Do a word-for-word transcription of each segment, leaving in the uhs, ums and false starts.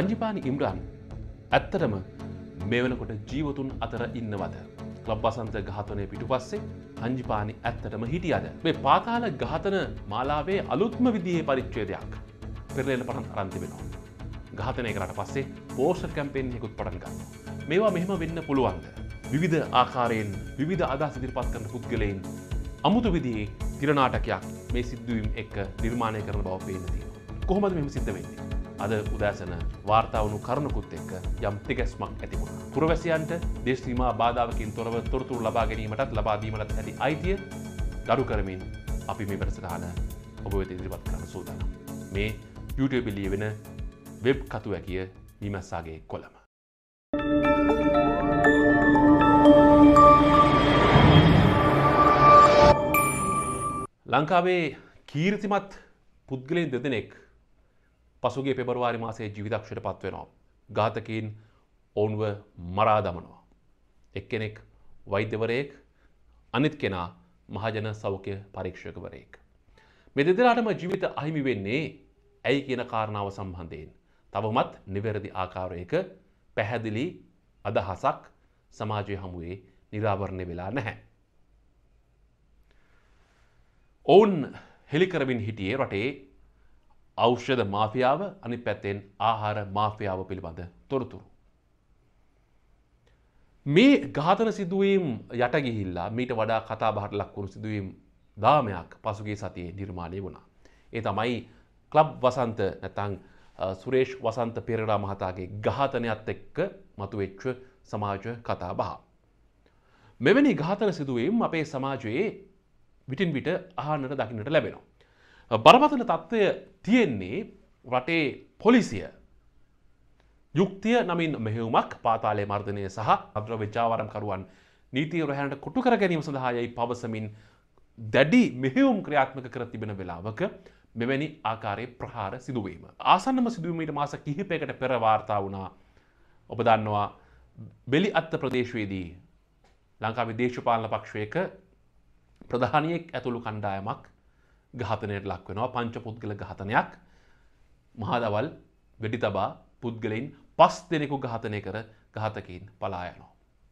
පංජිපානි ඉම්රාන් ඇත්තටම මේ වෙනකොට ජීවතුන් අතර ඉන්නවද? ක්ලබ් වසන්ත ඝාතනය පිටුපස්සේ පංජිපානි ඇත්තටම හිටියද? මේ පාතාල ඝාතන මාලාවේ අලුත්ම විදිහේ පරිච්ඡේදයක් පෙරලෙන පටන් අරන් තිබෙනවා. ඝාතනය කරාට පස්සේ පෝස්ටර් කැම්පේන් එකකුත් පටන් ගන්නවා. මේවා මෙහෙම වෙන්න පුළුවන්ද? විවිධ ආකාරයෙන් විවිධ අදහස් ඉදිරිපත් කරන පුද්ගලයන් අමුතු විදිහේ තිරනාටකයක් මේ සිද්ධවීම් එක්ක නිර්මාණය කරන බව පේන්න තියෙනවා. කොහොමද මෙහෙම සිද්ධ වෙන්නේ? අද උදෑසන වාර්තා වුණු කරුණකුත් එක්ක යම් තිගැස්මක් ඇති වුණා. පුරවැසියන්ට දේශ සීමා බාධාවකින් තොරව තොරතුරු ලබා ගැනීමටත් ලබා දීමටත් ඇති අයිතිය ගරු කරමින් අපි මේ වැඩසටහන ඔබ වෙත ඉදිරිපත් කරන්න සූදානම්. මේ YouTube එකේ ලියවෙන වෙබ් කතුවැකිය විමසාගේ කොළම. ලංකාවේ කීර්තිමත් පුද්ගලයන් දෙදෙනෙක් පසුගිය පෙබරවාරි මාසයේ ජීවිතක්ෂයට පත් වෙනවා. ඝාතකයින් ඔවුන්ව මරා දමනවා. එක්කෙනෙක් වෛද්‍යවරයෙක්, අනිත් කෙනා මහජන සෞඛ්‍ය පරීක්ෂකවරයෙක්. මේ දෙදෙනාටම ජීවිත අහිමි වෙන්නේ ඇයි කියන කාරණාව සම්බන්ධයෙන් තවමත් නිවැරදි ආකාරයක පැහැදිලි අදහසක් සමාජය හමුවේ නිරාවරණය වෙලා නැහැ. ඔවුන් හෙළි කරමින් හිටියේ රටේ ඖෂධ මාෆියාව, අනිත් පැත්තෙන් ආහාර මාෆියාව පිළිබඳ තොරතුරු. මේ ඝාතන සිදුවීම් යට ගිහිල්ලා මීට වඩා කතා බහට ලක් වුණු සිදුවීම් දාමයක් පසුගිය සතියේ නිර්මාණය වුණා. ඒ තමයි ක්ලබ් වසන්ත නැත්නම් සුරේෂ් වසන්ත පෙරේරා මහතාගේ ඝාතනයත් එක්ක මතුවෙච්ච සමාජ කතා බහ. මෙවැනි ඝාතන සිදුවීම් අපේ සමාජයේ විටින් විට අහන්නට දකින්නට ලැබෙනවා. බරපතල තත්ත්වය තියෙන්නේ රටේ පොලිසිය යුක්තිය නමින් මෙහෙයුමක් පාතාලයේ මර්ධනය සහ අද්‍රව්‍ය ජාවාරම්කරුවන් නීතිය රැහැනට කොටු කර ගැනීම සඳහා යයි පවසමින් දැඩි මෙහෙයුම් ක්‍රියාත්මක කර තිබෙන වෙලාවක මෙවැනි ආකාරයේ ප්‍රහාර සිදුවීම. ආසන්නම සිදුවීමට මාස කිහිපයකට පෙර වාර්තා වුණා. ඔබ දන්නවා බෙලිඅත්ත ප්‍රදේශයේදී ලංකාවේ දේශපාලන පක්ෂයක ප්‍රධානියෙක් ඇතුළු කණ්ඩායමක් ඝාතනයට ලක් වෙනවා. පංච පුද්ගල ඝාතනයක්. මහදවල් වෙඩි තබා පුද්ගලයන් පස් දෙනෙකු ඝාතනය කර ඝාතකයින් පලා යනවා.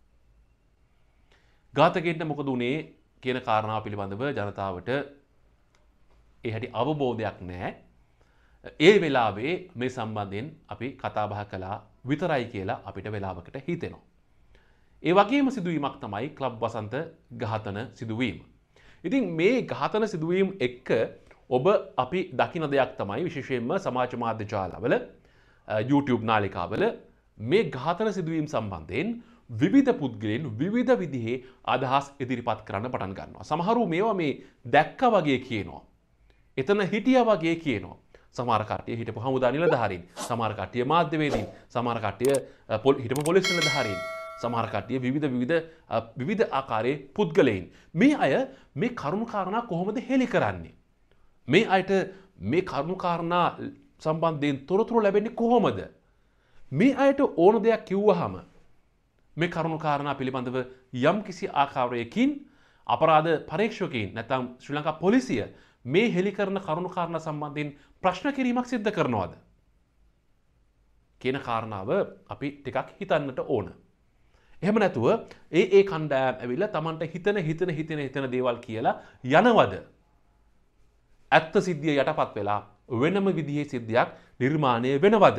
ඝාතකයින්ට මොකද උනේ කියන කාරණාව පිළිබඳව ජනතාවට ඒ හැටි අවබෝධයක් නැහැ. ඒ වෙලාවේ මේ සම්බන්ධයෙන් අපි කතා බහ කළා විතරයි කියලා අපිට වෙලාවකට හිතෙනවා. ඒ වගේම සිදුවීමක් තමයි ක්ලබ් වසන්ත ඝාතන සිදුවීම. ඉතින් මේ ඝාතන සිදුවීම් එක්ක ඔබ අපි දකින දෙයක් තමයි විශේෂයෙන්ම සමාජ මාධ්‍ය ජාලවල YouTube නාලිකාවල මේ ඝාතන සිදුවීම් සම්බන්ධයෙන් විවිධ පුද්ගලයන් විවිධ විදිහේ අදහස් ඉදිරිපත් කරන්න පටන් ගන්නවා. සමහරු මේවා මේ දැක්කා වගේ කියනවා. එතන හිටියා වගේ කියනවා. සමහර කට්ටිය හිටපු හමුදා නිලධාරීන්, සමහර කට්ටිය මාධ්‍යවේදීන්, සමහර කට්ටිය හිටපු පොලිස් නිලධාරීන්, සමහර කට්ටිය විවිධ විවිධ විවිධ ආකාරයේ පුද්ගලයන්. මේ අය මේ කරුණු කාරණා කොහොමද හෙළි කරන්නේ? මේ අයට මේ කරුණු කාරණා සම්බන්ධයෙන් තොරතුරු ලැබෙන්නේ කොහොමද? මේ අයට ඕන දෙයක් කිව්වහම මේ කරුණු කාරණා පිළිබඳව යම් කිසි ආකාරයකින් අපරාධ පරීක්ෂකයින් නැත්නම් ශ්‍රී ලංකා පොලිසිය මේ හෙළි කරන කරුණු කාරණා සම්බන්ධයෙන් ප්‍රශ්න කිරීමක් සිදු කරනවද කියන කාරණාව අපි ටිකක් හිතන්නට ඕන. එහෙම නැතුව ඒ ඒ කණ්ඩායම් ඇවිල්ලා Tamanට හිතන හිතන හිතන හිතන දේවල් කියලා යනවද? ඇත්ත සිද්ධිය යටපත් වෙලා වෙනම විදිහේ සිද්ධියක් නිර්මාණය වෙනවද?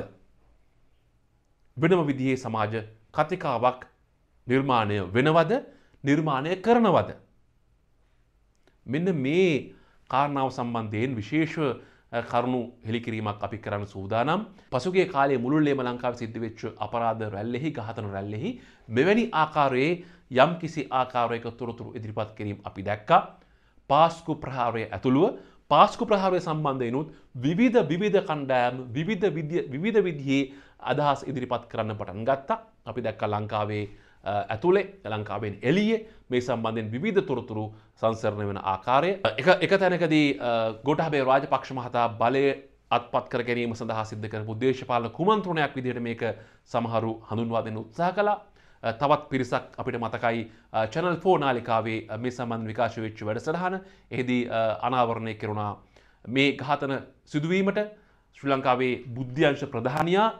වෙනම විදිහේ සමාජ කතිකාවක් නිර්මාණය වෙනවද? නිර්මාණය කරනවද? මෙන්න මේ කාරණාව සම්බන්ධයෙන් විශේෂ කරුණු හෙළිකිරීමක් අපි කරන්න සූදානම්. පසුගිය කාලයේ මුළුල්ලේම ලංකාවේ සිද්ධ වෙච්ච අපරාධ රැල්ලෙහි ඝාතන රැල්ලෙහි මෙවැනි ආකාරයේ යම් කිසි ආකාරයක තොරතුරු ඉදිරිපත් කිරීම අපි දැක්කා. පාස්කු ප්‍රහාරය ඇතුළුව පාස්කු ප්‍රහාරය සම්බන්ධයෙන්ුත් විවිධ විවිධ කණ්ඩායම් විවිධ විවිධ විදිහේ අදහස් ඉදිරිපත් කරන්න පටන් ගත්තා. අපි දැක්කා ලංකාවේ ඇතුලේ ලංකාවෙන් එළියේ මේ සම්බන්ධයෙන් විවිධ තොරතුරු සංසරණය වෙන ආකාරය. එක එක තැනකදී ගෝඨාභය රාජපක්ෂ මහතා බලය අත්පත් කර ගැනීම සඳහා සිද්ධ කරපු දේශපාලන කුමන්ත්‍රණයක් විදිහට මේක සමහරු හඳුන්වා දෙන්න උත්සාහ කළා. තවත් පිරිසක් අපිට මතකයි Channel four නාලිකාවේ මේ සම්බන්ධ විකාශ වෙච්ච වැඩසටහන. එහිදී අනාවරණය කෙරුණා මේ ඝාතන සිදුවීමට ශ්‍රී ලංකාවේ බුද්ධ්‍යංශ ප්‍රධානියා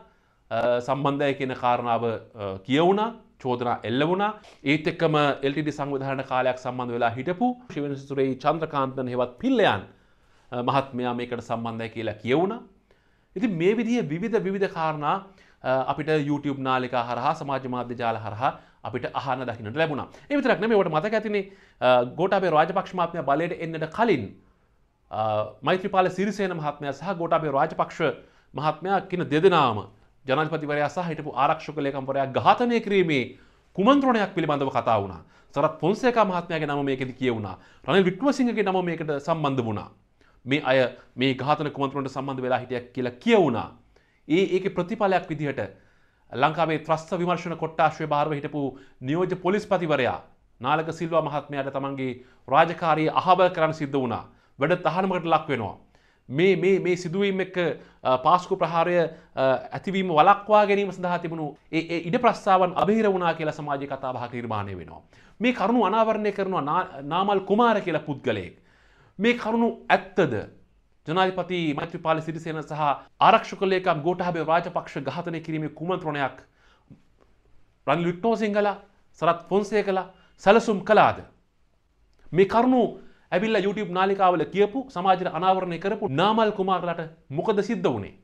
සම්බන්ධය කියන කාරණාව කියවුණා, චෝදනා එල්ල වුණා. ඒත් එක්කම එල් ටී ටී සංවිධානය කාලයක් සම්බන්ධ වෙලා හිටපු ශිවන සිසුරේ චන්ද්‍රකාන්තන් හෙවත් පිල්ලයන් මහත්මයා මේකට සම්බන්ධයි කියලා කියවුණා. ඉතින් මේ විදිහේ විවිධ විවිධ කාරණා අපිට YouTube නාලිකා හරහා සමාජ මාධ්‍ය ජාල හරහා අපිට අහන්න දකින්නට ලැබුණා. ඒ විතරක් නෙමෙයි ඔයාලට මතක ඇතිනේ ගෝඨාභය රාජපක්ෂ මහත්මයා බලයට එන්නට කලින් මෛත්‍රීපාල සිරිසේන මහත්මයා සහ ගෝඨාභය රාජපක්ෂ මහත්මයා කියන දෙදෙනාම ජනාධිපතිවරයා සහ හිටපු ආරක්ෂක ලේකම්වරයා ඝාතනය කිරීමේ කුමන්ත්‍රණයක් පිළිබඳව කතා වුණා. සරත් ෆොන්සේකා මහත්මයාගේ නම මේකෙදි කියවුණා. රනිල් වික්‍රමසිංහගේ නම මේකට සම්බන්ධ වුණා. මේ අය මේ ඝාතන කුමන්ත්‍රණයට සම්බන්ධ වෙලා හිටියක් කියලා කියවුණා. ඒ ඒකේ ප්‍රතිඵලයක් විදිහට ලංකාවේ ත්‍රස්ත විමර්ශන කොට්ටාශය භාරව හිටපු නියෝජ්‍ය පොලිස්පතිවරයා නාලක සිල්වා මහත්මයාට තමන්ගේ රාජකාරිය අහවල් කරන්න සිද්ධ වුණා. වැඩ තහනමකට ලක් වෙනවා. මේ මේ මේ සිදුවීම් එක්ක පාස්කු ප්‍රහාරය ඇතිවීම වළක්වා ගැනීම සඳහා තිබුණු ඒ ඒ ඉඩ ප්‍රස්තාවන් අභිහිර වුණා කියලා සමාජයේ කතාබහක් නිර්මාණය වෙනවා. මේ කරුණු අනාවරණය කරනවා නාමල් කුමාර කියලා පුද්ගලයෙක්. මේ කරුණු ඇත්තද? ජනාධිපති මෛත්‍රීපාල සිරිසේන සහ ආරක්ෂක ලේකම් ගෝඨාභය රාජපක්ෂ ඝාතනය කිරීමේ කුමන්ත්‍රණයක් රනිල් වික්‍රමසිංහලා සරත් ෆොන්සේකලා සැලසුම් කළාද? මේ කරුණු ඇවිල්ලා YouTube නාලිකාවල කියපු සමාජයට අනාවරණය කරපු නාමල් කුමාරලාට මොකද සිද්ධ වුණේ?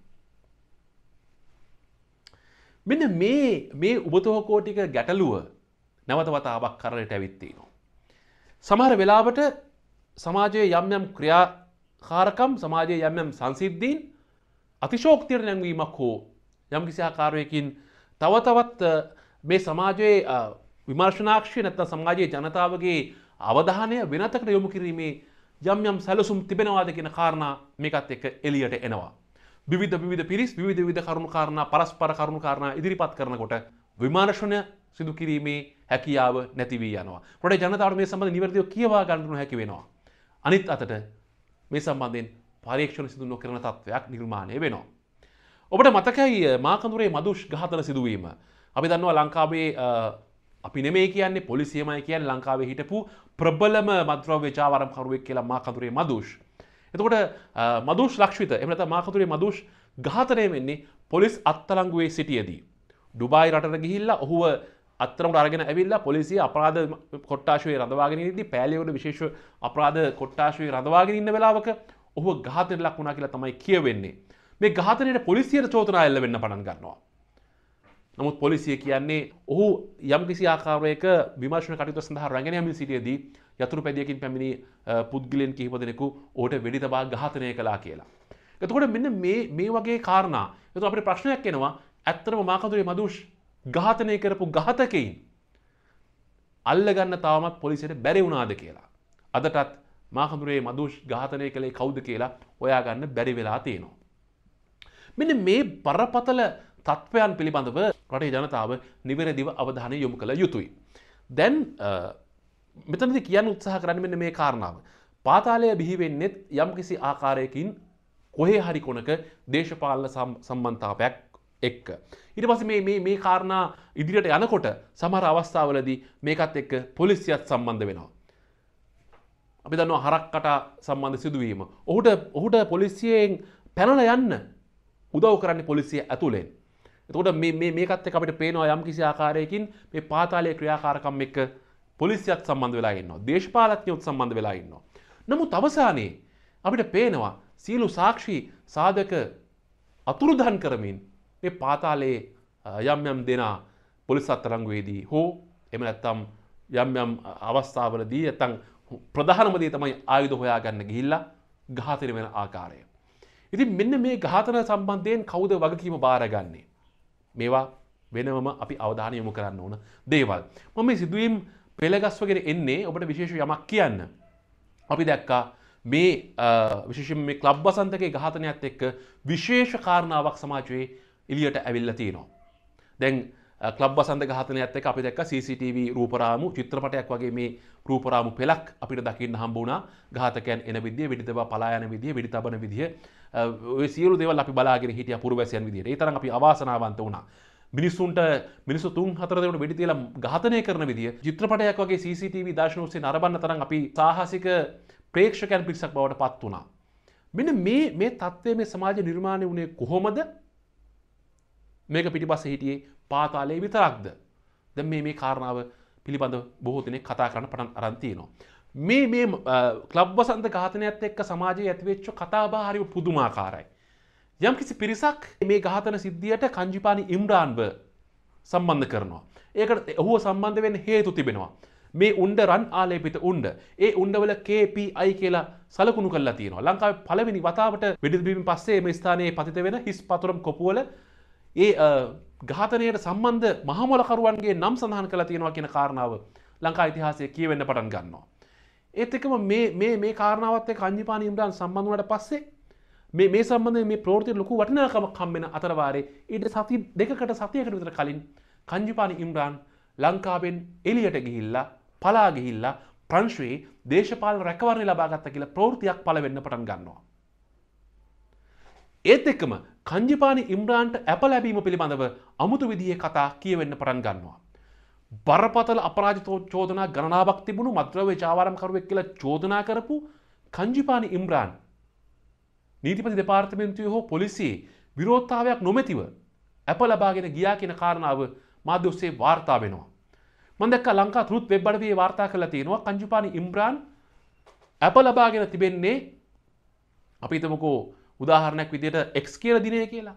මෙන්න මේ මේ උබතෝකෝටික ගැටලුව නැවත වතාවක් කරලට ඇවිත් තිනවා. සමහර වෙලාවට සමාජයේ යම් යම් ක්‍රියාකාරකම් සමාජයේ යම් යම් සංසිද්ධීන් අතිශෝක්තියට නැංවීමක් හෝ යම් කිසි ආකාරයකින් තව තවත් මේ සමාජයේ විමර්ශනාක්ෂය නැත්නම් සමාජයේ ජනතාවගේ අවධානය වෙනතකට යොමු කිරීමේ යම් යම් සැලසුම් තිබෙනවාද කියන කාරණා මේකත් එක්ක එළියට එනවා. විවිධ විවිධ පිරිස් විවිධ විවිධ කරුණු කාරණා පරස්පර කරුණු කාරණා ඉදිරිපත් කරනකොට විමර්ශන සිදු කිරීමේ හැකියාව නැති වී යනවා. රටේ ජනතාවට මේ සම්බන්ධ නිවැරදිව කියවා ගන්න හැකි වෙනවා. අනිත් අතට මේ සම්බන්ධයෙන් පරීක්ෂණ සිදු නොකරන තත්ත්වයක් නිර්මාණය වෙනවා. ඔබට මතකයි මාකඳුරේ මදුෂ් ඝාතන සිදුවීම. අපි දන්නවා ලංකාවේ අපි නෙමෙයි කියන්නේ පොලිසියමයි කියන්නේ ලංකාවේ හිටපු ප්‍රබලම මද්‍රව්‍ය ජාවාරම්කරුවෙක් කියලා මාකඳුරේ මදුෂ්. එතකොට මදුෂ් ලක්ෂිත එහෙම නැත්නම් මාකඳුරේ මදුෂ් ඝාතනය වෙන්නේ පොලිස් අත්අඩංගුවේ සිටියේදී. ඩුබායි රටට ගිහිල්ලා ඔහුව අත්තරමුට අරගෙන ඇවිල්ලා පොලිසිය අපරාධ කොට්ටාශුවේ රඳවාගෙන ඉඳි පෑලියවල විශේෂ අපරාධ කොට්ටාශුවේ රඳවාගෙන ඉන්න වෙලාවක ඔහුව ඝාතනයට ලක් වුණා කියලා තමයි කියවෙන්නේ. මේ ඝාතනයේ පොලිසියට චෝදනා එල්ල වෙන්න පටන් ගන්නවා. නමුත් පොලිසිය කියන්නේ ඔහු යම්කිසි ආකාරයක විමර්ශන කටයුතු සඳහා රැගෙන යමින් සිටියේදී යතුරු පැදියකින් පැමිණි පුද්ගලයන් කිහිප දෙනෙකු ඔහුට වෙඩි තබා ඝාතනය කළා කියලා. එතකොට මෙන්න මේ මේ වගේ කාරණා. එතකොට අපිට ප්‍රශ්නයක් එනවා ඇත්තටම මාකඳුරේ මදුෂ් ඝාතනය කරපු ඝාතකයින් අල්ලගන්න තාමත් පොලිසියට බැරි වුණාද කියලා. අදටත් මාකඳුරේ මදුෂ් ඝාතනය කළේ කවුද කියලා හොයාගන්න බැරි වෙලා තියෙනවා. මෙන්න මේ බරපතල තත්ත්වයන් පිළිබඳව රටේ ජනතාව නිවැරදිව අවධානය යොමු කළ යුතුයි. දැන් මෙතනදී කියන්න උත්සාහ කරන්නේ මෙන්න මේ කාරණාව. පාතාලය බිහි වෙන්නේ යම්කිසි ආකාරයකින් කොහේ හරි කොනක දේශපාලන සම්බන්ධතාවයක් එක්ක. ඊට පස්සේ මේ මේ මේ කාරණා ඉදිරියට යනකොට සමහර අවස්ථාවලදී මේකත් එක්ක පොලිසියත් සම්බන්ධ වෙනවා. අපි දන්නවා හරක්කට සම්බන්ධ සිදුවීම. ඔහුට ඔහුට පොලිසියෙන් පැනලා යන්න උදව් කරන්නේ පොලිසිය ඇතුලෙන්. එතකොට මේ මේ මේකත් එක්ක අපිට පේනවා යම් කිසි ආකාරයකින් මේ පාතාලයේ ක්‍රියාකාරකම් එක්ක පොලිසියත් සම්බන්ධ වෙලා ඉන්නවා. දේශපාලඥයොත් සම්බන්ධ වෙලා ඉන්නවා. නමුත් අවසානයේ අපිට පේනවා සියලු සාක්ෂි සාධක අතුරුදහන් කරමින් මේ පාතාලයේ යම් යම් දෙනා පොලිස් අත්අඩංගුවේදී හෝ එහෙම නැත්නම් යම් යම් අවස්ථාවලදී නැත්නම් ප්‍රධානම දේ තමයි ආයුධ හොයාගන්න ගිහිල්ලා ඝාතනය වෙන ආකාරය. ඉතින් මෙන්න මේ ඝාතන සම්බන්ධයෙන් කවුද වගකීම බාරගන්නේ? මේවා වෙනම අපි අවධානය යොමු කරන්න ඕන දේවල්. මම මේ සිදුවීම් පෙළගස්වගෙන එන්නේ ඔබට විශේෂ යමක් කියන්න. අපි දැක්කා මේ විශේෂයෙන් මේ ක්ලබ් වසන්තකේ ඝාතනයත් එක්ක විශේෂ කාරණාවක් සමාජයේ එළියට ඇවිල්ලා තියෙනවා. දැන් ක්ලබ් වසන්ත ඝාතනයත් එක්ක අපි දැක්කා සී සී ටී වී රූපරාමු චිත්‍රපටයක් වගේ මේ රූපරාමු පෙළක් අපිට දකින්න හම්බ වුණා. ඝාතකයන් එන විදිය, වෙඩි තබා පලා යන විදිය, වෙඩි තබන විදිය, ඔය සියලු දේවල් අපි බලාගෙන හිටියා පුරවැසියන් විදියට. ඒ තරම් අපි අවාසනාවන්ත වුණා. මිනිස්සුන්ට මිනිස්සු තුන් හතර දෙනෙකුට වෙඩි තියලා ඝාතනය කරන විදිය චිත්‍රපටයක් වගේ සී සී ටී වී දර්ශන ඔස්සේ නරඹන්න තරම් අපි සාහසික ප්‍රේක්ෂකයන් පිරිසක් බවට පත් වුණා. මෙන්න මේ මේ තත්ත්වය මේ සමාජ නිර්මාණය වුණේ කොහොමද? මේක පිටිපස්සේ හිටියේ පාතාලයේ විතරක්ද? දැන් මේ මේ කාරණාව පිළිබඳව බොහෝ දෙනෙක් කතා කරන්න පටන් අරන් තියෙනවා. මේ මේ ක්ලබ් වසන්ත ඝාතනයත් එක්ක සමාජයේ ඇතිවෙච්ච කතාබහ හරිම පුදුමාකාරයි. යම් කිසි පිරිසක් මේ ඝාතන සිද්ධියට කංජිපානි ඉම්රාන්ව සම්බන්ධ කරනවා. ඒකට ඔහුව සම්බන්ධ වෙන්න හේතු තිබෙනවා. මේ උණ්ඩ රන් ආලේපිත උණ්ඩ. ඒ උණ්ඩවල කේ පී අයි කියලා සලකුණු කරලා තියෙනවා. ලංකාවේ පළවෙනි වතාවට වෙඩි තිබීමෙන් පස්සේ මේ ස්ථානයේ පතිත වෙන හිස් පතුරම් කොපුවල ඒ ඝාතනයට සම්බන්ධ මහමොලකරුවන්ගේ නම් සඳහන් කරලා තියෙනවා කියන කාරණාව ලංකා ඉතිහාසයේ කියවෙන්න පටන් ගන්නවා. ඒත් එක්කම මේ මේ මේ කාරණාවත් එක්ක කංජිපානි ඉම්රාන් සම්බන්ධ වුණාට පස්සේ මේ මේ සම්බන්ධයෙන් මේ ප්‍රවෘත්තියට ලොකු වටිනාකමක් හම්බෙන අතර වාරේ ඊට සති දෙකකට සතියකට විතර කලින් කංජිපානි ඉම්රාන් ලංකාවෙන් එළියට ගිහිල්ලා පලා ගිහිල්ලා ප්‍රංශුවේ දේශපාලන රැකවරණය ලබා ගත්තා කියලා ප්‍රවෘත්තියක් පළ වෙන්න පටන් ගන්නවා. ඒත් එක්කම කංජිපානි ඉම්රාන්ට ඇප ලැබීම පිළිබඳව අමුතු විදිහේ කතා කියවෙන්න පටන් ගන්නවා. බරපතල අපරාධ චෝදනා ගණනාවක් තිබුණු මත්ද්‍රව්‍ය ජාවාරම්කරුවෙක් කියලා චෝදනා කරපු කංජිපානි ඉම්රාන් නීතිපති දෙපාර්තමේන්තුවේ හෝ පොලිසියේ විරෝධතාවයක් නොමැතිව ඇප ලබාගෙන ගියා කියන කාරණාව මාධ්‍ය ඔස්සේ වාර්තා වෙනවා. මම දැක්කා ලංකා ට්‍රුත් වෙබ් අඩවියේ වාර්තා කරලා තියෙනවා කංජිපානි ඉම්රාන් ඇප ලබාගෙන තිබෙන්නේ අපි හිතමුකෝ උදාහරණයක් විදිහට X කියන දිනය කියලා.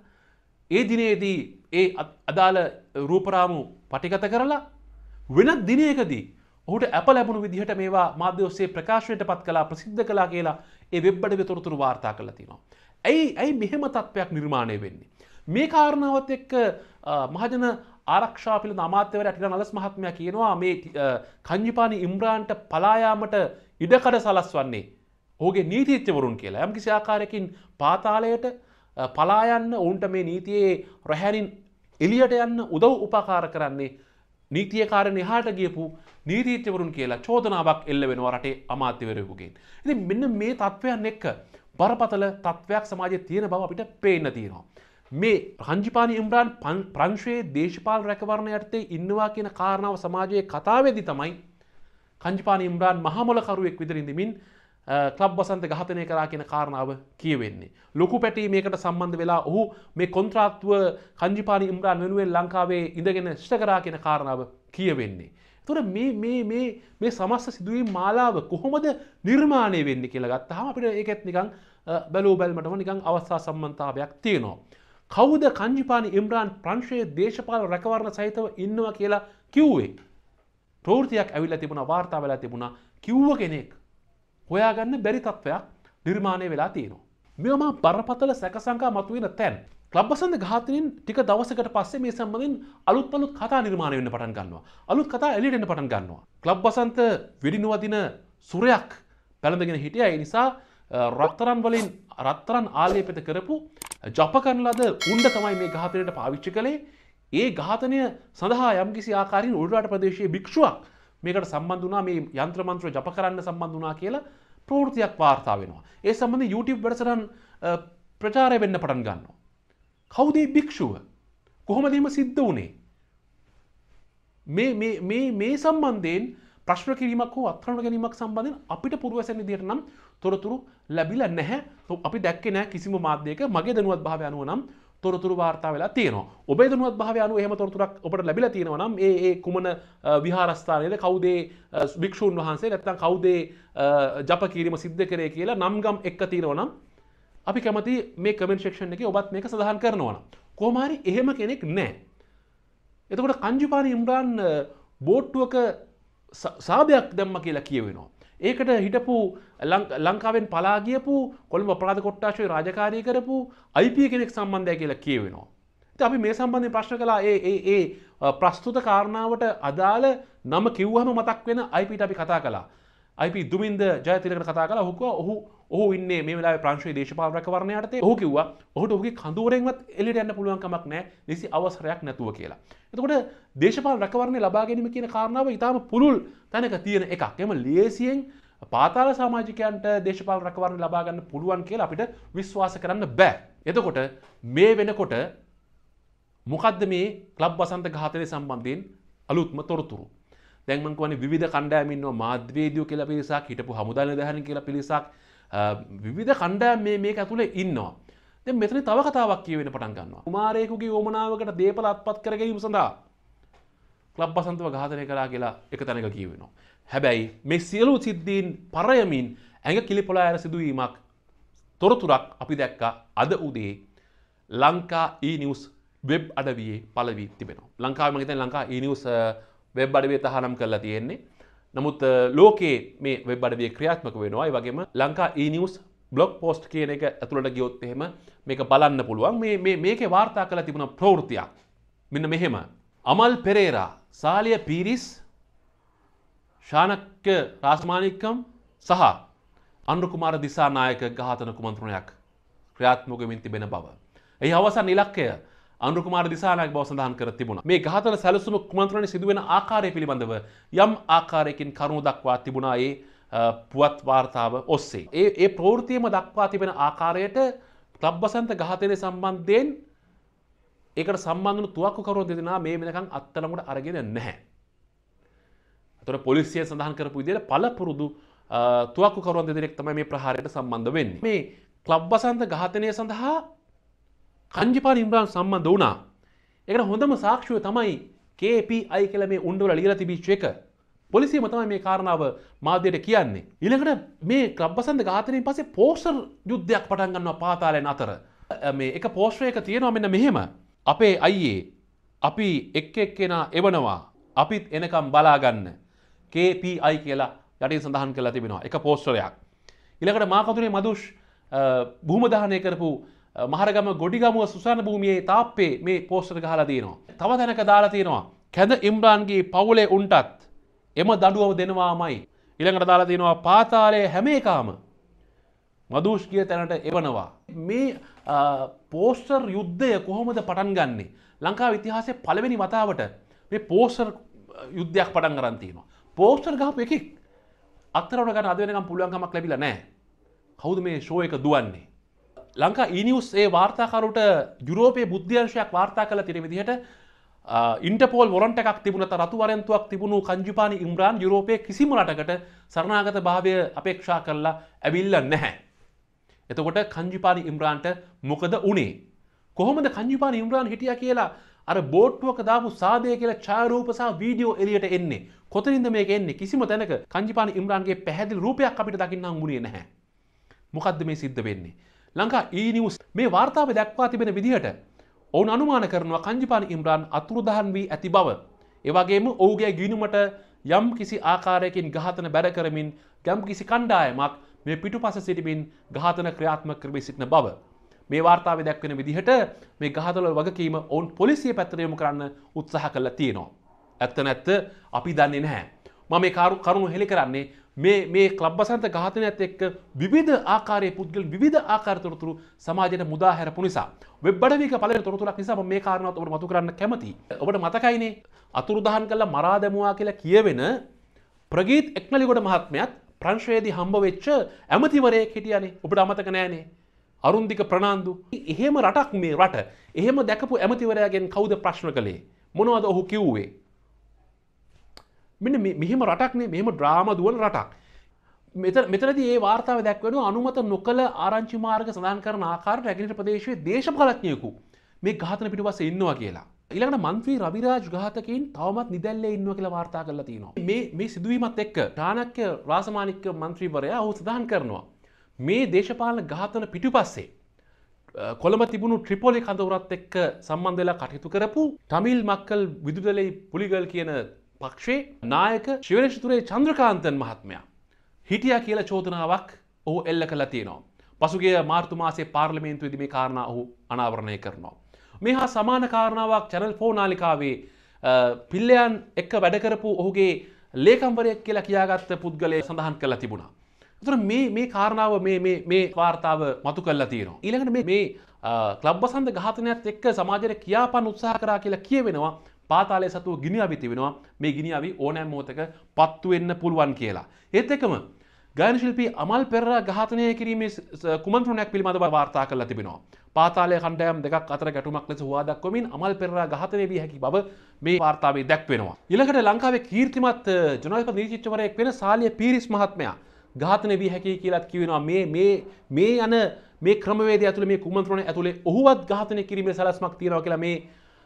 ඒ දිනේදී ඒ අදාළ රූපරාමු පටිගත කරලා වෙනත් දිනයකදී ඔහුට ඇප ලැබුණු විදිහට මේවා මාධ්‍ය ඔස්සේ ප්‍රකාශනයට පත් කළා ප්‍රසිද්ධ කළා කියලා ඒ වෙබ් අඩවියේ තොරතුරු වාර්තා කරලා තියෙනවා. ඇයි ඇයි මෙහෙම තත්ත්වයක් නිර්මාණය වෙන්නේ? මේ කාරණාවත් එක්ක මහජන ආරක්ෂා පිළිබඳ අමාත්‍යවරයා ටිකන් අලස් මහත්මයා කියනවා මේ කංජිපානි ඉම්රාන්ට පලා යාමට ඉඩකඩ සලස්වන්නේ ඔහුගේ නීතිඥවරුන් කියලා. යම් කිසි ආකාරයකින් පාතාලයට පලා යන්න ඔවුන්ට මේ නීතියේ රැහැනින් එළියට යන්න උදව් උපකාර කරන්නේ නීතියකාරයන් එහාට ගියපු නීතිඥවරුන් කියලා චෝදනාවක් එල්ල වෙනවා රටේ අමාත්‍යවරයෙකුගෙන්. ඉතින් මෙන්න මේ තත්ත්වයන් එක්ක බරපතල තත්ත්වයක් සමාජයේ තියෙන බව අපිට පේන්න තියෙනවා. මේ කංජිපානි ඉම්රාන් ප්‍රංශයේ දේශපාලන රැකවරණ යටතේ ඉන්නවා කියන කාරණාව සමාජයේ කතාවේදී තමයි කංජිපානි ඉම්රාන් මහමොලකරුවෙක් විදිහට ඉඳමින් ක්ලබ් වසන්ත ඝාතනය කරා කියන කාරණාව කියවෙන්නේ. ලොකු පැටි මේකට සම්බන්ධ වෙලා ඔහු මේ කොන්ත්‍රාත්තුව කංජිපානි ඉම්රාන් වෙනුවෙන් ලංකාවේ ඉඳගෙන ඉෂ්ට කරා කියන කාරණාව කියවෙන්නේ. ඒතකොට මේ මේ මේ මේ සමස්ත සිදුවීම් මාලාව කොහොමද නිර්මාණය වෙන්නේ කියලා ගත්තාම අපිට ඒකෙත් නිකන් බැලුව බැලමටම නිකන් අවස්ථා සම්බන්ධතාවයක් තියෙනවා. කවුද කංජිපානි ඉම්රාන් ප්‍රංශයේ දේශපාලන රැකවරණ සහිතව ඉන්නවා කියලා කිව්වේ? ප්‍රවෘත්තියක් ඇවිල්ලා තිබුණා වාර්තා වෙලා තිබුණා කිව්ව කෙනෙක් හොයාගන්න බැරි තත්ත්වයක් නිර්මාණය වෙලා තියෙනවා. මේවා බරපතල සැකසංකා මතුවෙන තැන්. ක්ලබ් වසන්ත ඝාතනයෙන් ටික දවසකට පස්සේ මේ සම්බන්ධයෙන් අලුත් අලුත් කතා නිර්මාණය වෙන්න පටන් ගන්නවා. අලුත් කතා එළියට එන්න පටන් ගන්නවා. ක්ලබ් වසන්ත වෙඩිනුවදින සුරයක් පැලඳගෙන හිටියා. ඒ නිසා රත්තරන් වලින් රත්තරන් ආලේපිත කරපු ජප කරන ලද උණ්ඩ තමයි මේ ඝාතනයට පාවිච්චි කළේ. ඒ ඝාතනය සඳහා යම්කිසි ආකාරයෙන් උඩරට ප්‍රදේශයේ භික්ෂුවක් මේකට සම්බන්ධ වුණා මේ යන්ත්‍ර මන්ත්‍ර ජප කරන්න සම්බන්ධ වුණා කියලා ප්‍රවෘත්තියක් වාර්තා වෙනවා. ඒ සම්බන්ධයෙන් YouTube වැඩසටහන් ප්‍රචාරය වෙන්න පටන් ගන්නවා. කවුද මේ භික්ෂුව? කොහොමද එහෙම සිද්ධ වුනේ? මේ මේ මේ මේ සම්බන්ධයෙන් ප්‍රශ්න කිරීමක් හෝ අත්හඬ ගැනීමක් සම්බන්ධයෙන් අපිට පුරවැසෙන විදිහට නම් තොරතුරු ලැබිලා නැහැ. අපි දැක්කේ නැහැ කිසිම මාධ්‍යයක. මගේ දැනුවත් භාවය අනුව නම් තොරතුරු වාර්තා වෙලා තියෙනවා. ඔබේ දැනුවත් භාවය අනුව එහෙම තොරතුරක් ඔබට ලැබිලා තියෙනවා නම් ඒ ඒ කුමන විහාරස්ථානයේද කවුද භික්ෂුන් වහන්සේ නැත්නම් කවුද ජප කිරීම සිද්ධ කරේ කියලා නම් ගම් එක්ක තියෙනවා නම් අපි කැමති මේ කමෙන්ට් සෙක්ෂන් එකේ ඔබත් මේක සඳහන් කරනවා නම්. කොහොම හරි එහෙම කෙනෙක් නැහැ. එතකොට කංජිපානි ඉම්රාන් බෝට්ටුවක සාදයක් දැම්ම කියලා කියවෙනවා. ඒකට හිටපු ලංකාවෙන් පලා ගියපු කොළඹ අපරාධ කොට්ටාශයේ රාජකාරී කරපු අයි පී කෙනෙක් සම්බන්ධයි කියලා කියවෙනවා. ඉතින් අපි මේ සම්බන්ධයෙන් ප්‍රශ්න කළා ඒ ඒ ඒ ප්‍රස්තුත කාරණාවට අදාළ නම කිව්වම මතක් වෙන අයි පීට අපි කතා කළා. අයි පී දුමින්ද ජයතිලකට කතා කළා. ඔහු කිව්වා ඔහු ඔහු ඉන්නේ මේ වෙලාවේ ප්‍රංශයේ දේශපාලන රැකවරණ යටතේ. ඔහු කිව්වා ඔහුට ඔහුගේ කඳවුරෙන්වත් එළියට යන්න පුළුවන් කමක් නැහැ. නිසි අවසරයක් නැතුව කියලා. එතකොට දේශපාලන රැකවරණය ලබා ගැනීම කියන කාරණාව ඊටාම පුළුල් තැනක තියෙන එකක්. එම ලේසියෙන් පාතාල සමාජිකයන්ට දේශපාලන රැකවරණය ලබා ගන්න පුළුවන් කියලා අපිට විශ්වාස කරන්න බෑ. එතකොට මේ වෙනකොට මොකද්ද මේ ක්ලබ් වසන්ත ඝාතනය සම්බන්ධයෙන් අලුත්ම තොරතුරු? දැන් මම කියන්නේ විවිධ කණ්ඩායම් ඉන්නවා මාධ්‍යවේදියෝ කියලා පිරිසක්, හිටපු හමුදා නිලධාරීන් කියලා පිරිසක්, විවිධ කණ්ඩායම් මේ මේක ඇතුලේ ඉන්නවා. දැන් මෙතන තව කතාවක් කියවෙන්න පටන් ගන්නවා. කුමාරයෙකුගේ වමනාවකට දේපල අත්පත් කර ගැනීම සඳහා ක්ලබ් බසන්තව ඝාතනය කළා කියලා එක තැනක කියවෙනවා. හැබැයි මේ සියලු සිද්ධීන් පරයමින් ඇඟ කිලිපොලා යන සිදුවීමක් තොරතුරක් අපි දැක්කා අද උදේ ලංකා ඊ නිවුස් වෙබ් අඩවියේ පළ වී තිබෙනවා. ලංකාවේ මම හිතන්නේ ලංකා ඊ නිවුස් වෙබ් අඩවිය තහනම් කරලා තියෙන්නේ. නමුත් ලෝකයේ මේ වෙබ් අඩවිය ක්‍රියාත්මක වෙනවා. ඒ වගේම Lanka e news blog post කියන එක ඇතුළට ගියොත් එහෙම මේක බලන්න පුළුවන්. මේ මේ මේකේ වාර්තා කරලා තිබුණ ප්‍රවෘත්තියක්. මෙන්න මෙහෙම. අමල් පෙරේරා, සාලිය පීරිස්, ශානක්‍ය රාජමාණික්කම් සහ අනුර කුමාර දිසානායක ඝාතන කුමන්ත්‍රණයක් ක්‍රියාත්මක වෙමින් තිබෙන බව. එහි අවසන් ඉලක්කය අනුර කුමාර දිසානායක බව සඳහන් කර තිබුණා. මේ ඝාතන සැලසුම කුමන්ත්‍රණය සිදුවෙන ආකාරය පිළිබඳව යම් ආකාරයකින් කරුණු දක්වා තිබුණා ඒ පුවත් වාර්තාව ඔස්සේ. ඒ ඒ ප්‍රවෘත්තියම දක්වා තිබෙන ආකාරයට ක්ලබ් බසන්ත ඝාතනය සම්බන්ධයෙන් ඒකට සම්බන්ධ වුණු තුවක්කුකරුවන් දෙදෙනා මේ වෙනකන් අත්අඩංගුවට අරගෙන නැහැ. අතන පොලිසිය සඳහන් කරපු විදිහට පළපුරුදු තුවක්කුකරුවන් දෙදෙනෙක් තමයි මේ ප්‍රහාරයට සම්බන්ධ වෙන්නේ. මේ ක්ලබ් බසන්ත ඝාතනය සඳහා කංජිපාල ඉම්රාන් සම්බන්ධ වුණා. ඒකට හොඳම සාක්ෂිය තමයි කේ පී ආයි කියලා මේ උණ්ඩවල ලියලා තිබිච්ච එක. පොලිසියම තමයි මේ කාරණාව මාධ්‍යයට කියන්නේ. ඊළඟට මේ ක්ලබ් බසන්ත ඝාතනයෙන් පස්සේ පෝස්ටර් යුද්ධයක් පටන් ගන්නවා පාතාලයන් අතර. මේ එක පෝස්ටරයක තියෙනවා මෙන්න මෙහෙම. අපේ අයියේ අපි එක් එක්කෙනා එවනවා. අපිත් එනකම් බලා ගන්න. කේ පී ආයි කියලා යටින් සඳහන් කරලා තිබෙනවා. එක පෝස්ටරයක්. ඊළඟට මාකතුරේ මදුෂ් භූම දහනය කරපු මහරගම ගොඩිගමුව සුසාන භූමියේ තාප්පේ මේ පෝස්ටර් ගහලා තියෙනවා. තව තැනක දාලා තියෙනවා. කැඳ ඉම්රාන්ගේ පවුලේ උන්ටත් එම දඬුවම දෙනවාමයි. ඊළඟට දාලා තියෙනවා පාතාලයේ හැම එකම මදුෂ් කිය තැනට එවනවා. මේ පෝස්ටර් යුද්ධය කොහොමද පටන් ගන්නෙ? ලංකාවේ ඉතිහාසයේ පළවෙනි වතාවට මේ පෝස්ටර් යුද්ධයක් පටන් ගන්න තියෙනවා. පෝස්ටර් ගහපු එකෙක් අත්තරවට ගන්න අද වෙනකම් පුළුවන් කමක් ලැබිලා නැහැ. කවුද මේ ෂෝ එක දුවන්නේ? ලංකා ඊ නිවුස් ඒ වාර්තාකරුට යුරෝපයේ බුද්ධ්‍යංශයක් වාර්තා කළ තියෙන විදිහට ඉන්ටර්පෝල් වොරන්ට් එකක් තිබුණත් රතු වරෙන්තුවක් තිබුණු කංජිපානි ඉම්රාන් යුරෝපයේ කිසිම රටකට සරණාගත භාවය අපේක්ෂා කරලා ඇවිල්ලා නැහැ. එතකොට කංජිපානි ඉම්රාන්ට මොකද උනේ? කොහොමද කංජිපානි ඉම්රාන් හිටියා කියලා අර බෝට්ටුවක දාපු සාදය කියලා ඡායාරූප සහ වීඩියෝ එළියට එන්නේ? කොතනින්ද මේක එන්නේ? කිසිම තැනක කංජිපානි ඉම්රාන්ගේ පැහැදිලි රූපයක් අපිට දකින්න හම්බුනේ නැහැ. මොකද්ද මේ සිද්ධ වෙන්නේ? ලංකා ඊ නිවුස් මේ වාර්තාවේ දක්වා තිබෙන විදිහට ඔවුන් අනුමාන කරනවා කංජිපානි ඉම්රාන් අතුරුදහන් වී ඇති බව. ඒ වගේම ඔහුගේ ගිණුමට යම් කිසි ආකාරයකින් ඝාතන බැර කරමින් යම් කිසි කණ්ඩායමක් මේ පිටුපස සිටමින් ඝාතන ක්‍රියාත්මක කරමින් සිටින බව. මේ වාර්තාවේ දැක්වෙන විදිහට මේ ඝාතන වල වගකීම ඔවුන් පොලිසිය පැත්තට යොමු කරන්න උත්සාහ කළා තියෙනවා. ඇත්ත නැත්ත අපි දන්නේ නැහැ. මම මේ කරුණු හෙළි කරන්නේ මේ මේ ක්ලබ් බසන්ත ඝාතනයත් එක්ක විවිධ ආකාරයේ පුද්ගල විවිධ ආකාර තොරතුරු සමාජයට මුදා හැරපු නිසා වෙබ් අඩවියක පළවෙනි තොරතුරක් නිසා මම මේ කාරණාවත් ඔබට මතු කරන්න කැමතියි. ඔබට මතකයිනේ අතුරුදහන් කළා මරා දැමුවා කියලා කියවෙන ප්‍රගීත් එක්නලිගොඩ මහත්මයාත් ප්‍රංශයේදී හම්බ වෙච්ච ඇමතිවරයෙක් හිටියානේ. ඔබට අමතක නෑනේ. අරුන්දික ප්‍රනාන්දු. එහෙම රටක් මේ රට. එහෙම දැකපු ඇමතිවරයාගෙන් කවුද ප්‍රශ්න කළේ? මොනවද ඔහු කිව්වේ? මෙන්න මෙහෙම රටක්නේ, මෙහෙම ඩ්‍රාමා දුවන රටක්. මෙතන මෙතනදී මේ වාර්තාවේ දැක්වෙනවා අනුමත නොකළ ආරංචි මාර්ග සඳහන් කරන ආකාරයට රැගිනිට ප්‍රදේශයේ දේශපාලඥයෙකු මේ ඝාතන පිටුපස්සේ ඉන්නවා කියලා. ඊළඟට මන්ත්‍රී රවිරාජ් ඝාතකයින් තවමත් නිදැල්ලේ ඉන්නවා කියලා වාර්තා කරලා තියෙනවා. මේ මේ සිදුවීමත් එක්ක ටානක්‍ය රාසමාණික්ක මන්ත්‍රීවරයා ඔහු සඳහන් කරනවා මේ දේශපාලන ඝාතන පිටුපස්සේ කොළඹ තිබුණු ට්‍රිපොලි කඳවුරත් එක්ක සම්බන්ධ වෙලා කටයුතු කරපු තමිල් මක්කල් විදුදලේ පුලිගල් කියන පක්ෂේ නායක ශිවරේෂ්තුරේ චන්ද්‍රකාන්තන් මහත්මයා හිටියා කියලා චෝදනාවක් ඔහු එල්ල කළා තියෙනවා. පසුගිය මාර්තු මාසයේ පාර්ලිමේන්තුවේදී මේ කාරණා ඔහු අනාවරණය කරනවා. මේ හා සමාන කාරණාවක් චැනල් ෆෝර් නාලිකාවේ පිල්ලයන් එක්ක වැඩ කරපු ඔහුගේ ලේකම්වරයෙක් කියලා කියාගත්ත පුද්ගලයෙක් සඳහන් කරලා තිබුණා. ඒතර මේ මේ කාරණාව මේ මේ මේ වාර්තාව මතු කරලා තියෙනවා. ඊළඟට මේ මේ ක්ලබ් බසන්ත ඝාතනයත් එක්ක සමාජයට කියාපන්න උත්සාහ කරා කියලා කියවෙනවා. පාතාලයේ සතුව ගිනිඅවි තිබෙනවා. මේ ගිනිඅවි ඕනෑම මොහොතක පත්තු වෙන්න පුළුවන් කියලා. ඒත් එක්කම ගායන ශිල්පී අමල් පෙරේරා ඝාතනය කිරීමේ කුමන්ත්‍රණයක් පිළිබඳව වාර්තා කරලා තිබෙනවා. පාතාලයේ කණ්ඩායම් දෙකක් අතර ගැටුමක් ලෙස හුවා දක්වමින් අමල් පෙරේරා ඝාතනය විය හැකි බව මේ වාර්තාවේ දැක්වෙනවා. ඊළඟට ලංකාවේ කීර්තිමත් ජනාධිපති නීතිඥවරයෙක් වෙන සාලිය පීරිස් මහත්මයා ඝාතනය විය හැකි කියලාත් කියවෙනවා. මේ මේ මේ යන මේ ක්‍රමවේදය ඇතුළේ මේ කුමන්ත්‍රණය ඇතුළේ ඔහුවත් ඝාතනය කිරීමේ සැලැස්මක් තියෙනවා කියලා මේ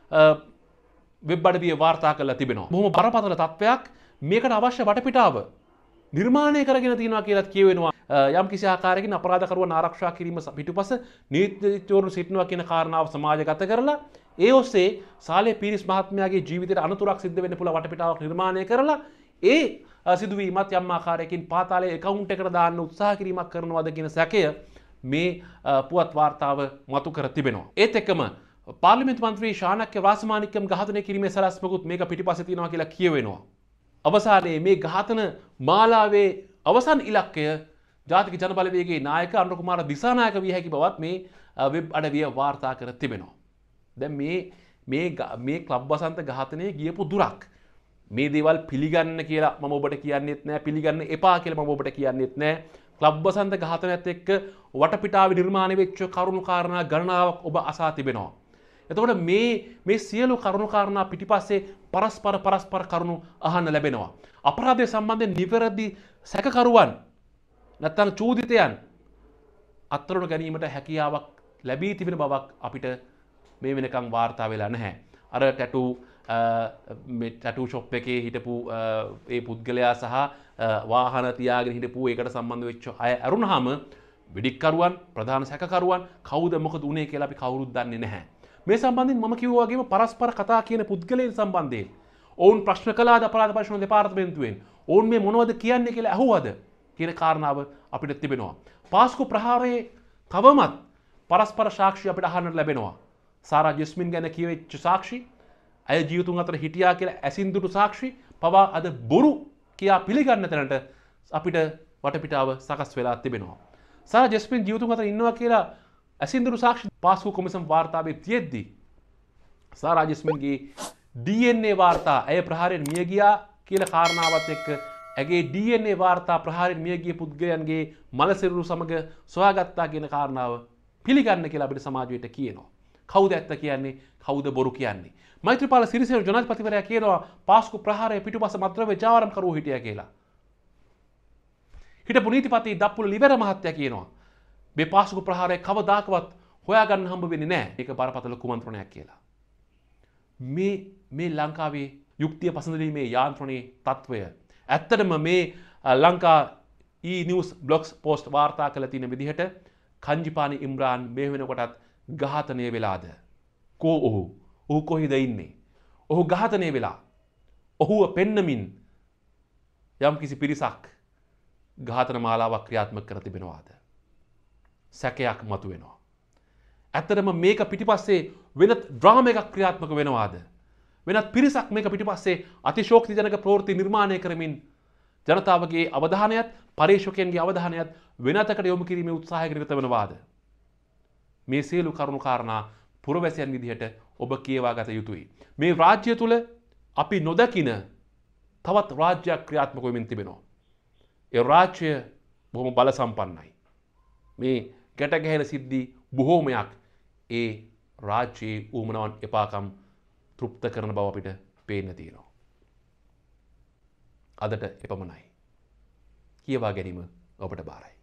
වෙබ් අඩවිය වාර්තා කරලා තිබෙනවා. බොහොම බරපතල තත්ත්වයක්. මේකට අවශ්‍ය වටපිටාව නිර්මාණය කරගෙන තියෙනවා කියලාත් කියවෙනවා. යම් කිසි ආකාරයකින් අපරාධකරුවන් ආරක්ෂා කිරීම පිටුපස නීතිඥවරු සිටිනවා කියන කාරණාව සමාජගත කරලා ඒ ඔස්සේ සාලේ පීරිස් මහත්මයාගේ ජීවිතයට අනතුරක් සිද්ධ වෙන්න පුළුවන් වටපිටාවක් නිර්මාණය කරලා ඒ සිදුවීමත් යම් ආකාරයකින් පාතාලයේ account එකට දාන්න උත්සාහ කිරීමක් කරනවාද කියන සැකය මේ පුවත් වාර්තාව මතු කර තිබෙනවා. ඒත් එක්කම පාර්ලිමේන්තු මන්ත්‍රී ශානක්‍ය රාසමාණික්කම් ඝාතනය කිරීමේ සැලැස්මකුත් මේක පිටිපස්සේ තියෙනවා කියලා කියවෙනවා. අවසානයේ මේ ඝාතන මාලාවේ අවසන් ඉලක්කය ජාතික ජනබලවේගයේ නායක අනුර කුමාර දිසානායක විය හැකි බවත් මේ වෙබ් අඩවිය වාර්තා කර තිබෙනවා. දැන් මේ මේ මේ ක්ලබ් වසන්ත ඝාතනයේ ගියපු දුරක් මේ දේවල් පිළිගන්න කියලා මම ඔබට කියන්නෙත් නෑ, පිළිගන්න එපා කියලා මම ඔබට කියන්නෙත් නෑ. ක්ලබ් වසන්ත ඝාතනයත් එක්ක වටපිටාවේ නිර්මාණය වෙච්ච කරුණු කාරණා ගණනාවක් ඔබ අසා තිබෙනවා. එතකොට මේ මේ සියලු කරුණු කාරණා පිටිපස්සේ පරස්පර පරස්පර කරුණු අහන්න ලැබෙනවා. අපරාධය සම්බන්ධයෙන් නිවැරදි සැකකරුවන් නැත්නම් චෝදිතයන් අත්අඩංගුවට ගැනීමට හැකියාවක් ලැබී තිබෙන බවක් අපිට මේ වෙනකන් වාර්තා වෙලා නැහැ. අර ටැටූ මේ ටැටූ ෂොප් එකේ හිටපු ඒ පුද්ගලයා සහ වාහන තියාගෙන හිටපු ඒකට සම්බන්ධ වෙච්ච අය අරුණාම වෙඩික්කරුවන් ප්‍රධාන සැකකරුවන් කවුද මොකද උනේ කියලා අපි කවුරුත් දන්නේ නැහැ. මේ සම්බන්ධයෙන් මම කිව්වා වගේම පරස්පර කතා කියන පුද්ගලයන් සම්බන්ධයෙන් ඔවුන් ප්‍රශ්න කළාද අපරාධ පරීක්ෂණ දෙපාර්තමේන්තුවෙන් ඔවුන් මේ මොනවද කියන්නේ කියලා අහුවද කියන කාරණාව අපිට තිබෙනවා. පාස්කු ප්‍රහාරයේ තවමත් පරස්පර සාක්ෂි අපිට අහන්න ලැබෙනවා. සාරා ජෙස්මින් ගැන කියවෙච්ච සාක්ෂි, අය ජීවිතුන් අතර හිටියා කියලා ඇසින් දුටු සාක්ෂි පවා අද බොරු කියා පිළිගන්න තැනට අපිට වටපිටාව සකස් වෙලා තිබෙනවා. සාරා ජෙස්මින් ජීවිතුන් අතර ඉන්නවා කියලා ඇසින් දුටු සාක්ෂි පාස්කු කොමිසම් වාර්තාවේ තියෙද්දී සාරා ජෙස්මින්ගේ ඩී එන් ඒ වාර්තා ඇය ප්‍රහාරයෙන් මිය ගියා කියලා කාරණාවත් එක්ක ඇගේ ඩී එන් ඒ වාර්තා ප්‍රහාරයෙන් මිය ගිය පුද්ගලයන්ගේ මල සිරුරු සමග සොයාගත්තා කියන කාරණාව පිළිගන්න කියලා අපිට සමාජයට කියනවා. කවුද ඇත්ත කියන්නේ, කවුද බොරු කියන්නේ? මෛත්‍රීපාල සිරිසේන ජනාධිපතිවරයා කියනවා පාස්කු ප්‍රහාරය පිටුපස මද්‍රව්‍ය ජාවාරම් කරුවෝ හිටියා කියලා. හිටපු නීතිපති දප්පුල ලිබර මහත්තයා කියනවා මේ පාස්කු ප්‍රහාරය කවදාකවත් හොයාගන්න හම්බ වෙන්නේ නැහැ. මේක බරපතල කුමන්ත්‍රණයක් කියලා. මේ මේ ලංකාවේ යුක්තිය පසඳලීමේ යාන්ත්‍රණයේ තත්වය ඇත්තටම මේ Lanka e news blogs post වාර්තා කළ තියෙන විදිහට කංජිපානි ඉම්රාන් මේ වෙනකොටත් ඝාතනය වෙලාද? කෝ ඔහු? ඔහු කොහෙද ඉන්නේ? ඔහු ඝාතනය වෙලා ඔහුව පෙන්නමින් යම් කිසි පිරිසක් ඝාතන මාලාවක් ක්‍රියාත්මක කර තිබෙනවාද? සැකයක් මතුවෙනවා. ඇත්තටම මේක පිටිපස්සේ වෙනත් ඩ්‍රාමා එකක් ක්‍රියාත්මක වෙනවාද? වෙනත් පිරිසක් මේක පිටිපස්සේ අතිශෝක්තිජනක ප්‍රවෘත්ති නිර්මාණය කරමින් ජනතාවගේ අවධානයත් පරීක්ෂකයන්ගේ අවධානයත් වෙනතකට යොමු කිරීමේ උත්සාහයකට නිරත වෙනවාද? මේ සියලු කරුණු කාරණා පුරවැසියන් විදිහට ඔබ කියවා ගත යුතුයි. මේ රාජ්‍ය තුල අපි නොදකින තවත් රාජ්‍යයක් ක්‍රියාත්මක වෙමින් තිබෙනවා. ඒ රාජ්‍ය බොහොම බල සම්පන්නයි. මේ ගැට ගැහෙන සිද්ධි බොහෝමයක් ඒ රාජ්‍යයේ ඌමනාවන් එපාකම් තෘප්ත කරන බව අපිට පේන්න තියෙනවා. අදට එපමණයි. කියවා ගැනීම ඔබට බාරයි.